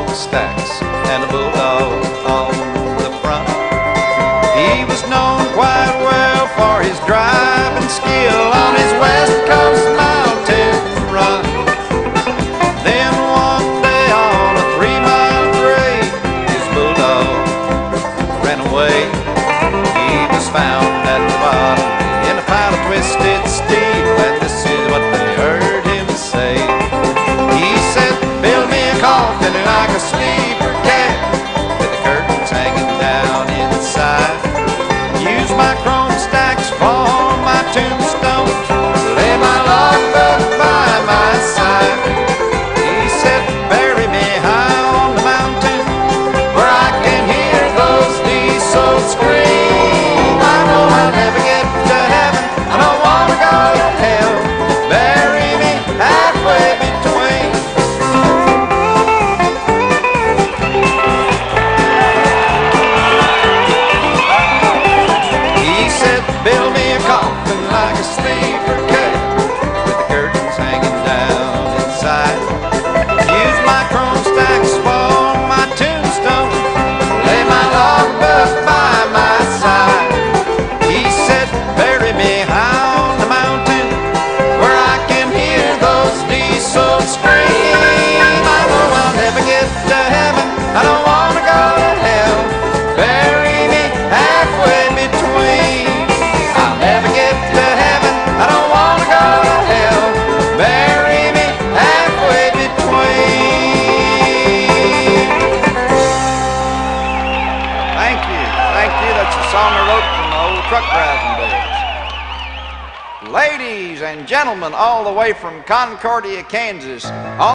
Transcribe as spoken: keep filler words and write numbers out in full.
smokestacks and a bulldog on the front. He was known quite well for his driving skill on his West Coast mountain run. Then one day on a three-mile grade, his bulldog ran away. He was found at the bottom in a pile of twisted steel, and this is what they heard him say. He said, "Build me a coffin like a sleeper cat, with the curtains hanging down inside. Use my chrome stacks for my tombstone, lay my logbook by my side." He said, "Bury me high on the mountain, where I can hear those diesels scream. I know I'll never get to heaven, I don't want to go to hell. Bury me halfway between." He said, "Build me a coffin like a sleeper cat, with the curtains hanging down inside. Use my chrome stacks for my tombstone, lay my logbook by my side." He said, "Bury me high on the mountain, where I can hear those diesels scream. I know I'll never get to heaven, I don't want to go to hell. Bury me halfway between. I'll never get to heaven, I don't want to go to hell. Bury me halfway between." Thank you, thank you. That's a song I wrote from the old truck driving days. Ladies and gentlemen, all the way from Concordia, Kansas,